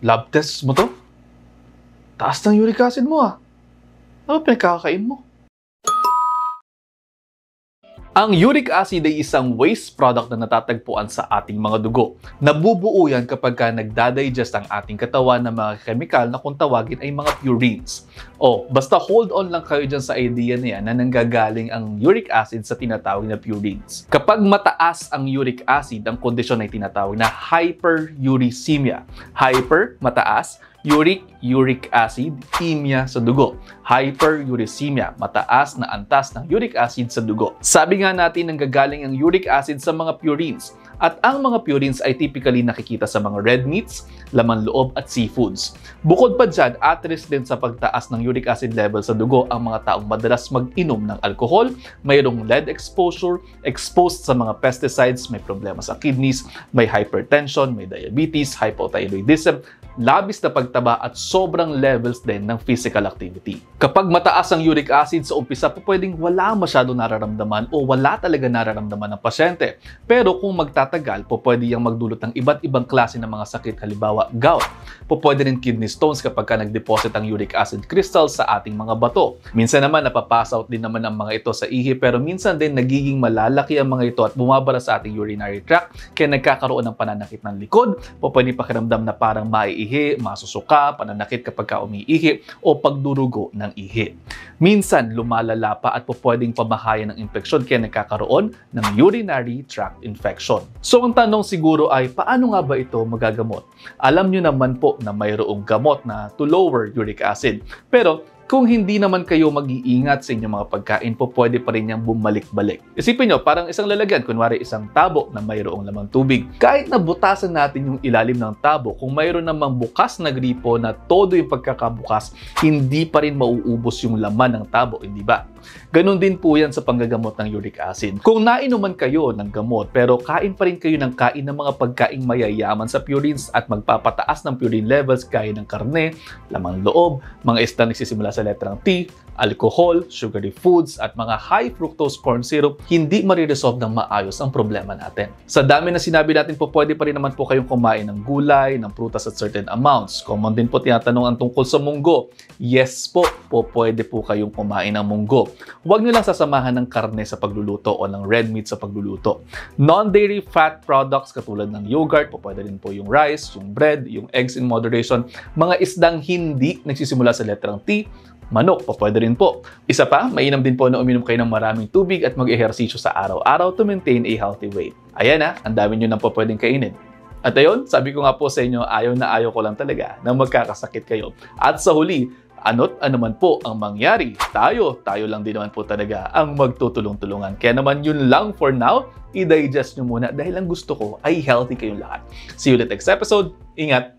Lab test mo to? Taas ng uric acid mo ah. Ano pinagkakain mo? Ang uric acid ay isang waste product na natatagpuan sa ating mga dugo. Nabubuo yan kapag nagdadigest ang ating katawan ng mga chemical na kung tawagin ay mga purines. Basta hold on lang kayo dyan sa idea na yan na nanggagaling ang uric acid sa tinatawag na purines. Kapag mataas ang uric acid, ang kondisyon ay tinatawag na hyperuricemia. Hyper, mataas. Uric acid, emia sa dugo. Hyperuricemia, mataas na antas ng uric acid sa dugo. Sabi nga natin nanggagaling ang uric acid sa mga purines. At ang mga purines ay typically nakikita sa mga red meats, laman loob at seafoods. Bukod pa dyan, at risk din sa pagtaas ng uric acid level sa dugo ang mga taong madalas mag-inom ng alcohol, mayroong lead exposure, exposed sa mga pesticides, may problema sa kidneys, may hypertension, may diabetes, hypothyroidism, labis na pagtaba at sobrang levels din ng physical activity. Kapag mataas ang uric acid sa umpisa, pwedeng wala masyado nararamdaman o wala talaga nararamdaman ng pasyente. Pero kung magtatagal, pwede yang magdulot ng iba't ibang klase ng mga sakit, halimbawa gout. Pwede rin kidney stones kapag nag-deposit ang uric acid crystals sa ating mga bato. Minsan naman napapass out din naman ang mga ito sa ihi, pero minsan din nagiging malalaki ang mga ito at bumabara sa ating urinary tract, kaya nagkakaroon ng pananakit ng likod, pwede pakiramdam na parang maiihi, masusuka, pananakit kapag umiihi o pagdurugo ng ihi. Minsan lumalala pa at pwedeng pamahayan ng infeksyon, kaya nagkakaroon ng urinary tract infection. So ang tanong siguro ay paano nga ba ito magagamot? Alam nyo naman po na mayroong gamot na to lower uric acid. Pero kung hindi naman kayo mag-iingat sa inyong mga pagkain, pwede pa rin niyang bumalik-balik. Isipin nyo, parang isang lalagyan, kunwari isang tabo na mayroong lamang tubig. Kahit na butasan natin yung ilalim ng tabo, kung mayroon namang bukas na gripo na todo yung pagkakabukas, hindi pa rin mauubos yung laman ng tabo, hindi ba? Ganon din po yan sa panggagamot ng uric acid. Kung nainuman kayo ng gamot, pero kain pa rin kayo ng kain ng mga pagkaing mayayaman sa purines at magpapataas ng purine levels gaya ng karne, lamang loob, mga isda nagsisimula sa letrang T, alcohol, sugary foods, at mga high fructose corn syrup, hindi mariresolve ng maayos ang problema natin. Sa dami na sinabi natin pwede pa rin naman po kayong kumain ng gulay, ng prutas at certain amounts. Common din po tinatanong ang tungkol sa munggo. Yes po, pwede po kayong kumain ng munggo. Huwag nyo lang sasamahan ng karne sa pagluluto o ng red meat sa pagluluto. Non-dairy fat products katulad ng yogurt, pwede rin po yung rice, yung bread, yung eggs in moderation, mga isdang hindi nagsisimula sa letrang T, manok, pwede rin po. Isa pa, mainam din po na uminom kayo ng maraming tubig at mag-ehersisyo sa araw-araw to maintain a healthy weight. Ayan na, ang dami nyo nang pwedeng kainin. At ayun, sabi ko nga po sa inyo, ayaw na ayaw ko lang talaga na magkakasakit kayo. At sa huli, ano't ano man po ang mangyari, tayo lang din naman po talaga ang magtutulong-tulungan. Kaya naman yun lang for now, i-digest nyo muna dahil ang gusto ko ay healthy kayong lahat. See you ulit next episode. Ingat!